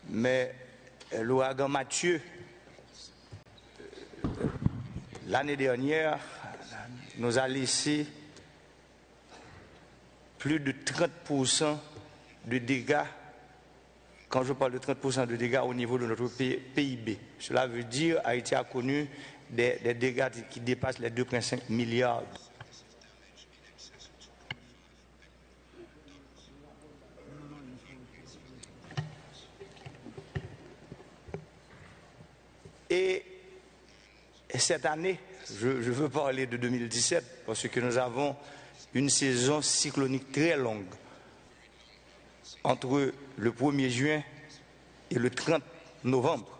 mais l'ouragan Mathieu, l'année dernière, nous a laissé plus de 30% de dégâts. Quand je parle de 30% de dégâts au niveau de notre PIB, cela veut dire Haïti a connu des dégâts qui dépassent les 2,5 milliards. Et cette année, je veux parler de 2017 parce que nous avons une saison cyclonique très longue entre le 1er juin et le 30 novembre.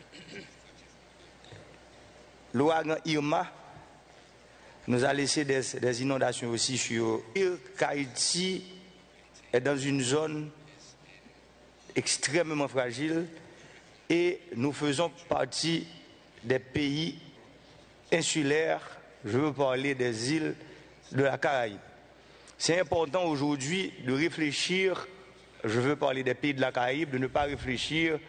L'ouragan Irma nous a laissé des inondations aussi sur Haïti est dans une zone extrêmement fragile et nous faisons partie des pays insulaires, je veux parler des îles de la Caraïbe. C'est important aujourd'hui de réfléchir, je veux parler des pays de la Caraïbe, de ne pas réfléchir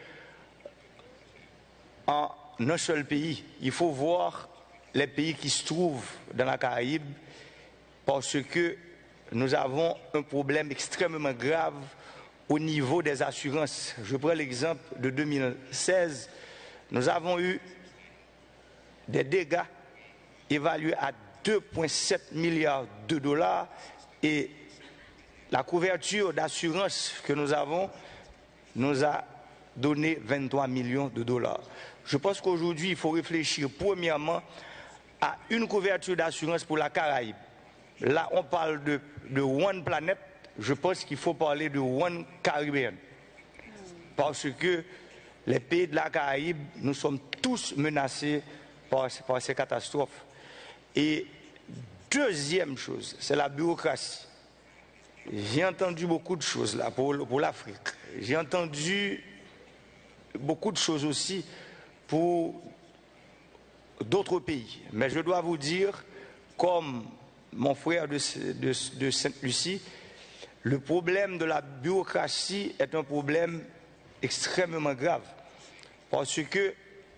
en un seul pays. Il faut voir les pays qui se trouvent dans la Caraïbe parce que nous avons un problème extrêmement grave au niveau des assurances. Je prends l'exemple de 2016. Nous avons eu des dégâts évalués à 2,7 milliards de dollars et la couverture d'assurance que nous avons nous a donné 23 millions de dollars. Je pense qu'aujourd'hui, il faut réfléchir premièrement à une couverture d'assurance pour la Caraïbe. Là, on parle de One Planet. Je pense qu'il faut parler de One Caribbean. Parce que les pays de la Caraïbe, nous sommes tous menacés par ces catastrophes. Et deuxième chose, c'est la bureaucratie. J'ai entendu beaucoup de choses là pour l'Afrique. J'ai entendu beaucoup de choses aussi pour d'autres pays. Mais je dois vous dire, comme mon frère de Sainte-Lucie, le problème de la bureaucratie est un problème extrêmement grave. Parce que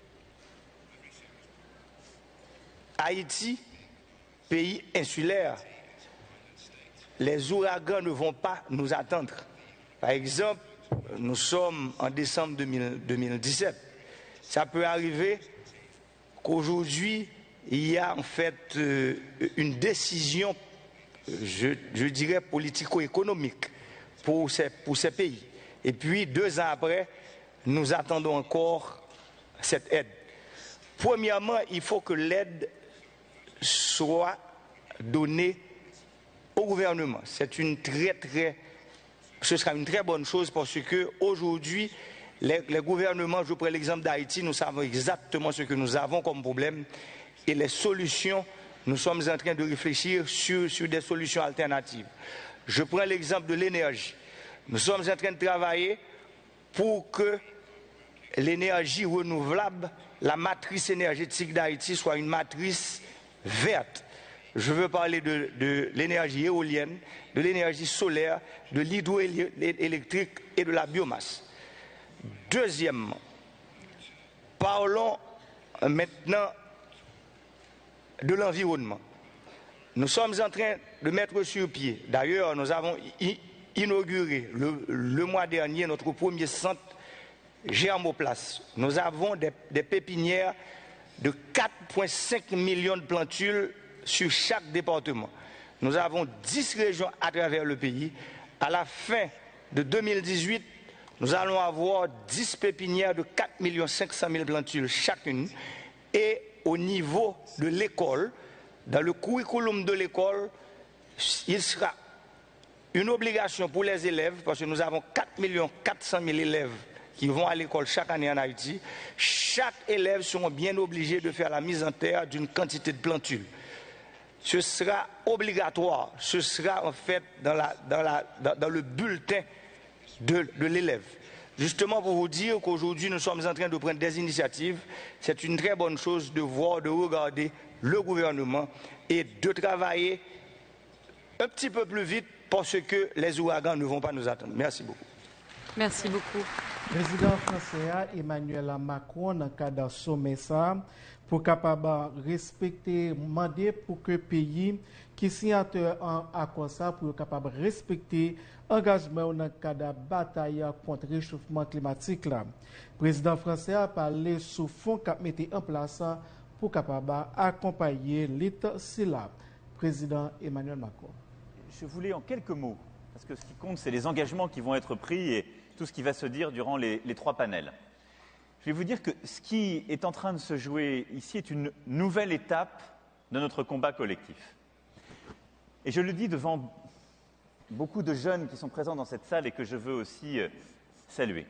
Haïti, pays insulaire, les ouragans ne vont pas nous attendre. Par exemple, nous sommes en décembre 2017. Ça peut arriver qu'aujourd'hui, il y a en fait une décision, je dirais, politico-économique pour ces pays. Et puis, 2 ans après, nous attendons encore cette aide. Premièrement, il faut que l'aide soit donnée au gouvernement. Ce sera une très bonne chose parce que aujourd'hui, les gouvernements, je prends l'exemple d'Haïti, nous savons exactement ce que nous avons comme problème et les solutions, nous sommes en train de réfléchir sur des solutions alternatives. Je prends l'exemple de l'énergie. Nous sommes en train de travailler pour que l'énergie renouvelable, la matrice énergétique d'Haïti soit une matrice verte. Je veux parler de l'énergie éolienne, de l'énergie solaire, de l'hydroélectrique et de la biomasse. Deuxièmement, parlons maintenant de l'environnement. Nous sommes en train de mettre sur pied, d'ailleurs nous avons inauguré le mois dernier notre premier centre germoplace. Nous avons des pépinières de 4,5 millions de plantules sur chaque département. Nous avons 10 régions à travers le pays. À la fin de 2018, nous allons avoir 10 pépinières de 4 500 000 plantules chacune. Et au niveau de l'école, dans le curriculum de l'école, il sera une obligation pour les élèves, parce que nous avons 4 400 000 élèves qui vont à l'école chaque année en Haïti. Chaque élève sera bien obligé de faire la mise en terre d'une quantité de plantules. Ce sera obligatoire, ce sera en fait dans le bulletin de l'élève. Justement pour vous dire qu'aujourd'hui nous sommes en train de prendre des initiatives, c'est une très bonne chose de voir, de regarder le gouvernement et de travailler un petit peu plus vite parce que les ouragans ne vont pas nous attendre. Merci beaucoup. Merci beaucoup. Président français Emmanuel Macron, dans le cadre de sommet ça, pour capable respecter, demander pour que le pays qui signateur en accord ça, pour capable respecter l'engagement dans le cadre de la bataille contre le réchauffement climatique. Le président français a parlé sous fond qu'il mettait en place pour capable accompagner l'État syllabe. Président Emmanuel Macron. Je voulais en quelques mots, parce que ce qui compte, c'est les engagements qui vont être pris et tout ce qui va se dire durant les 3 panels. Je vais vous dire que ce qui est en train de se jouer ici est une nouvelle étape de notre combat collectif. Et je le dis devant beaucoup de jeunes qui sont présents dans cette salle et que je veux aussi saluer.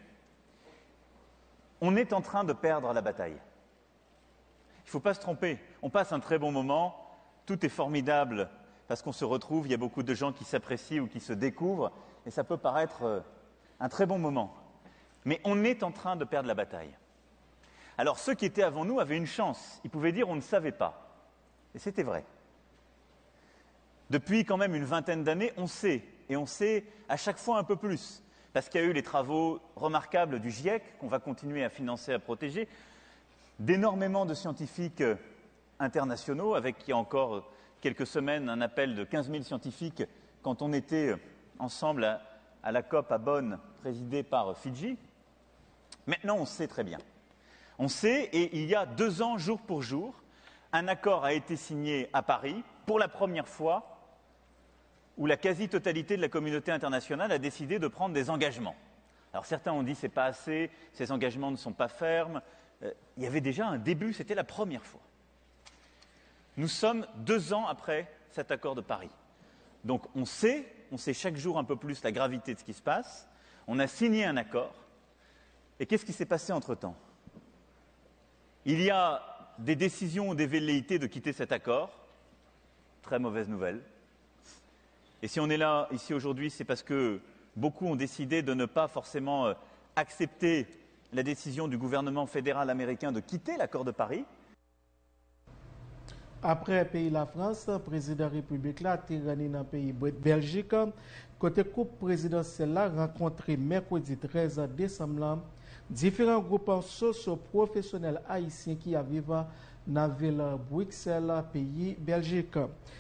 On est en train de perdre la bataille. Il ne faut pas se tromper. On passe un très bon moment, tout est formidable parce qu'on se retrouve, il y a beaucoup de gens qui s'apprécient ou qui se découvrent, et ça peut paraître un très bon moment. Mais on est en train de perdre la bataille. Alors ceux qui étaient avant nous avaient une chance. Ils pouvaient dire on ne savait pas. Et c'était vrai. Depuis quand même une vingtaine d'années, on sait. Et on sait à chaque fois un peu plus. Parce qu'il y a eu les travaux remarquables du GIEC, qu'on va continuer à financer, à protéger, d'énormément de scientifiques internationaux, avec il y a encore quelques semaines un appel de 15 000 scientifiques quand on était ensemble à la COP à Bonn, présidée par Fidji. Maintenant, on sait très bien. On sait, et il y a 2 ans, jour pour jour, un accord a été signé à Paris, pour la première fois, où la quasi-totalité de la communauté internationale a décidé de prendre des engagements. Alors certains ont dit c'est pas assez, ces engagements ne sont pas fermes. Il y avait déjà un début, c'était la première fois. Nous sommes 2 ans après cet accord de Paris. Donc on sait chaque jour un peu plus la gravité de ce qui se passe. On a signé un accord. Et qu'est-ce qui s'est passé entre-temps? Il y a des décisions ou des velléités de quitter cet accord. Très mauvaise nouvelle. Et si on est là, ici aujourd'hui, c'est parce que beaucoup ont décidé de ne pas forcément accepter la décision du gouvernement fédéral américain de quitter l'accord de Paris. Après pays la France, le président de la République là, tirani dans le pays Belgique, côté coupe présidentielle là, rencontré mercredi 13 décembre, différents groupes socio-professionnels haïtiens qui vivent dans la ville Bruxelles, pays Belgique.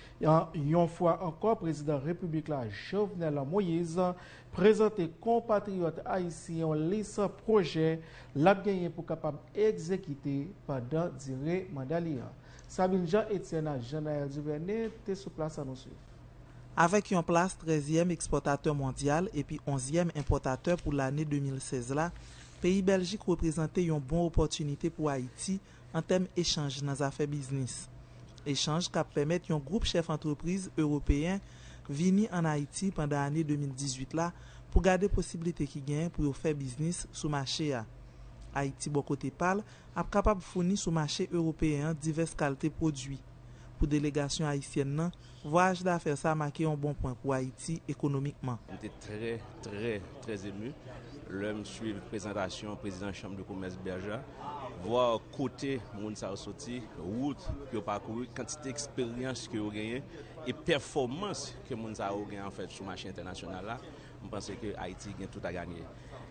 Une fois encore, le président de la République là, Jovenel Moïse, présenté compatriotes haïtiens une liste projet la gagné pour capable exécuter pendant durée mandat. Sabine Jean-Etienne Jean-Naël Duvernay, tu es sur place à nous suivre. Avec une place 13e exportateur mondial et puis 11e importateur pour l'année 2016 là, pays Belgique représentait une bonne opportunité pour Haïti en termes d'échange dans les affaires business. Échange qui permet un groupe chef d'entreprise européen venir en Haïti pendant l'année 2018 là pour garder possibilité qui gagne pour faire business sur le marché. Haïti, bon côté parle, est capable de fournir sur le marché européen diverses qualités de produits. Pour la délégation haïtienne, voyage d'affaires ça a marqué un bon point pour Haïti économiquement. J'étais très ému. L'homme suit la présentation président de la Chambre de commerce Berja, voir côté moun sa sorti, route que parcouru, quantité d'expérience que vous gagnez et performance que moun sa gagné en fait sur le marché international là. Je pense que Haïti a tout à gagner.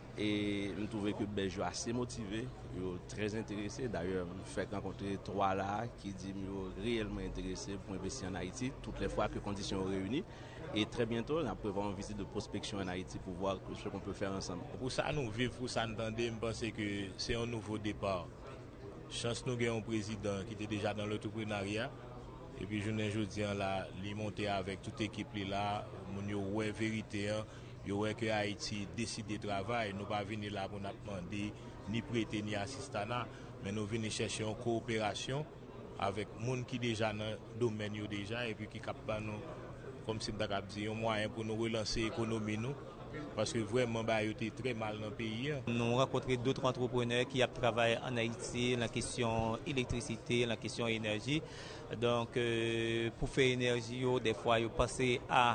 Et je trouve que Belgique est assez motivé, très intéressé. D'ailleurs, je fais rencontrer 3 là qui disent qu'ils sont réellement intéressés pour investir en Haïti toutes les fois que les conditions sont réunies. Et très bientôt, on peut avoir une visite de prospection en Haïti pour voir ce qu'on peut faire ensemble. Pour ça, nous vivons, pour ça, nous entendons, je pense que c'est un nouveau départ. Chance nous avons un président qui était déjà dans l'entrepreneuriat. Et puis, je ne dis là, il monter avec toute l'équipe là, nous avons vérité. Yo ouais que Haïti décide de travailler, nous pas venir là pour nous demander ni prêter ni assister, mais nous venons chercher une coopération avec les gens qui déjà dans le domaine déjà et puis qui capable nous comme si nous dit un moyen pour nous relancer l'économie nous parce que vraiment bah était très mal dans le pays. Nous avons rencontré d'autres entrepreneurs qui ont travaillé en Haïti la question électricité, la question énergie. Donc, pour faire énergie, des fois, ils passent à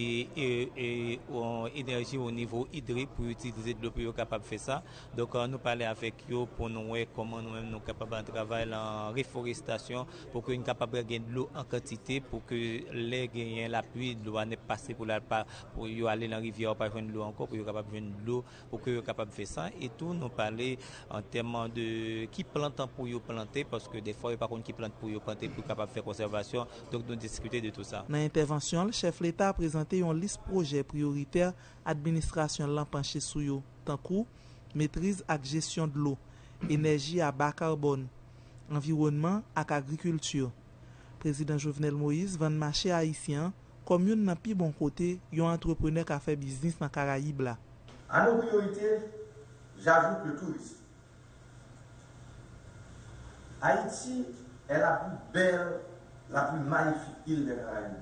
énergie au niveau hydrique pour utiliser de l'eau pour être capable de faire ça. Donc, nous parlons avec eux pour nous voir comment nous-mêmes nous sommes capables de travailler en réforestation pour que nous soyons capables de gagner de l'eau en quantité pour que les gagnants, la pluie de l'eau n'est pas pour aller dans la rivière par joindre l'eau encore, pour être capable de joindre l'eau, pour que être capable de faire ça. Et tout, nous parler en termes de qui plante pour y planter, parce que des fois, il n'y a pas contre qui plante pour y planter, pour être capable de faire conservation. Donc, nous discuter de tout ça. Dans l'intervention, le chef de l'État a présenté une liste projet prioritaire administration l'an penché sous yo, tant que maîtrise et gestion de l'eau, énergie à bas carbone, environnement et agriculture. Président Jovenel Moïse vend marché haïtien comme une nan pi bon côté, yon entrepreneur qui a fait business dans Caraïbes là. À nos priorités, j'ajoute le tourisme. Haïti est la plus belle, la plus magnifique île des Caraïbes.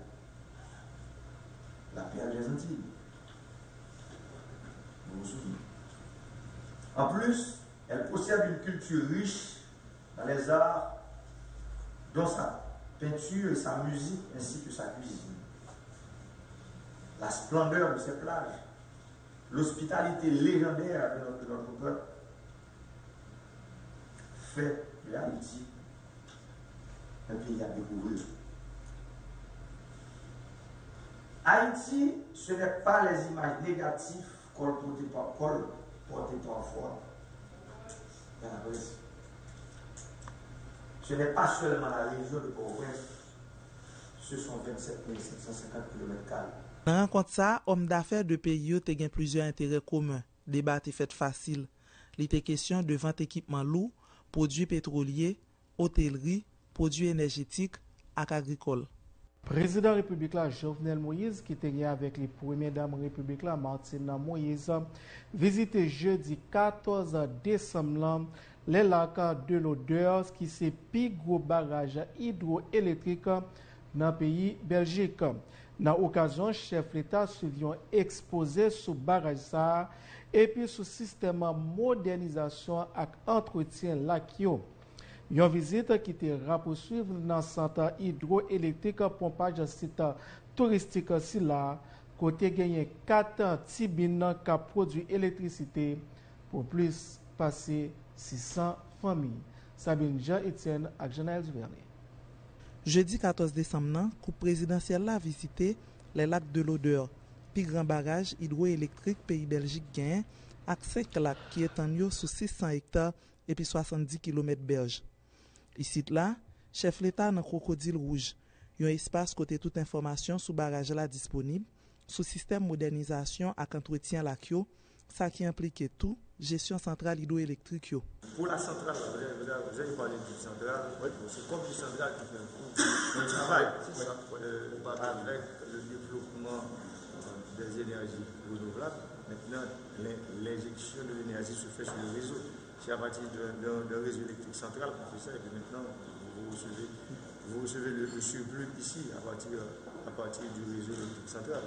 La perle des Antilles. Vous vous souvenez. En plus, elle possède une culture riche dans les arts, dont sa peinture et sa musique, ainsi que sa cuisine. La splendeur de ses plages, l'hospitalité légendaire de notre peuple, fait de Haïti un pays à découvrir. Haïti, ce n'est pas les images négatives colportées parfois dans la presse. Ce n'est pas seulement la région de Port-au-Prince, ce sont 27 750 km². Dans la rencontre ça, hommes d'affaires de pays ont plusieurs intérêts communs. Débat est fait facile. Il était question de vente équipement lourd, produits pétroliers, hôtellerie, produits énergétiques et agricoles. Président République là, Jovenel Moïse, qui était avec les premières dames République là, Martina Moïse, visité jeudi 14 décembre les lacs de l'Odeur, qui c'est plus gros barrage hydroélectrique dans le pays Belgique. Dans l'occasion, chef l'État suivi un exposé sur barrage ça et puis sur système modernisation et entretien lakio. Une visite qui était poursuivre dans le centre hydroélectrique pompage site touristique si là, côté gagné 4 tibines qui produit électricité pour plus passer 600 familles. Sabine Jean-Étienne et Jean-Èle Duvernay. Jeudi 14 décembre, le couple présidentiel a visité les lacs de l'Odeur, puis grand barrage hydroélectrique pays Belgique gain, avec 5 lacs qui étendent sur 600 hectares et puis 70 km berge. Ici là, chef l'État dans Crocodile Rouge, un espace côté toute information sur barrage là disponible, sous système modernisation et entretien lakio, ça qui implique tout, gestion centrale hydroélectrique. Pour la centrale, vous avez parlé du central, c'est comme du central qui fait un travail avec le développement des énergies renouvelables. Maintenant, l'injection de l'énergie se fait sur le réseau. C'est à partir d'un réseau électrique central qu'on fait ça, et puis maintenant, vous recevez le surplus ici à partir du réseau électrique central.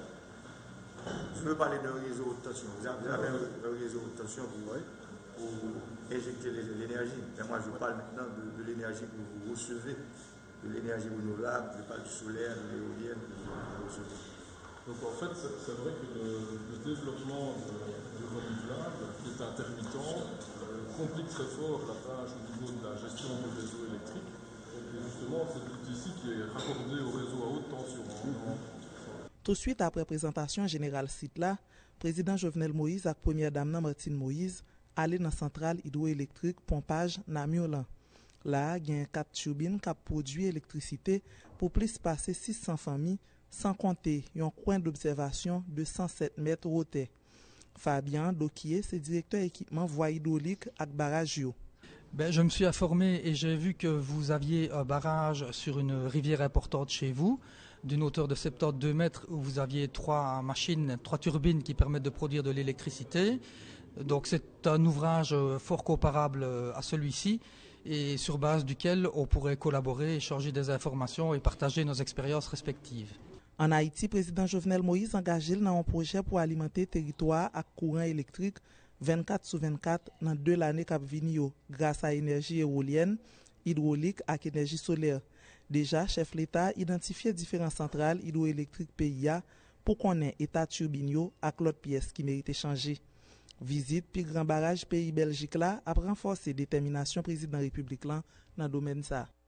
Je veux parler d'un réseau haute tension. Vous avez un réseau haute tension pour injecter l'énergie. Mais moi, je parle maintenant de l'énergie que vous recevez, de l'énergie renouvelable, je parle du solaire, de l'éolienne que vous recevez. Donc en fait, c'est vrai que le développement du renouvelable est intermittent, complique très fort la tâche au niveau de la gestion du réseau électrique. Et justement, c'est tout ici qui est raccordé au réseau à haute tension. Tout de suite après présentation générale site là, président Jovenel Moïse et première dame Martine Moïse allé dans la centrale hydroélectrique pompage Namiolan. Là, il y a 4 turbines qui produisent électricité pour plus passer 600 familles, sans compter un coin d'observation de 107 mètres hauteur. Fabien Dokier, c'est directeur équipement voie hydraulique et barrage. Je me suis informé et j'ai vu que vous aviez un barrage sur une rivière importante chez vous, d'une hauteur de 72 mètres, où vous aviez 3 turbines qui permettent de produire de l'électricité. Donc c'est un ouvrage fort comparable à celui-ci et sur base duquel on pourrait collaborer, échanger des informations et partager nos expériences respectives. En Haïti, président Jovenel Moïse engagé dans un projet pour alimenter le territoire avec courant électrique 24/24 dans 2 années qui viennent grâce à l'énergie éolienne, hydraulique et énergie solaire. Déjà, chef l'État identifié différentes centrales hydroélectriques pays pour connaître l'état turbine et l'autre pièce qui mérite changer. Visite puis grand barrage pays Belgique là a renforcé détermination président République là dans le domaine ça.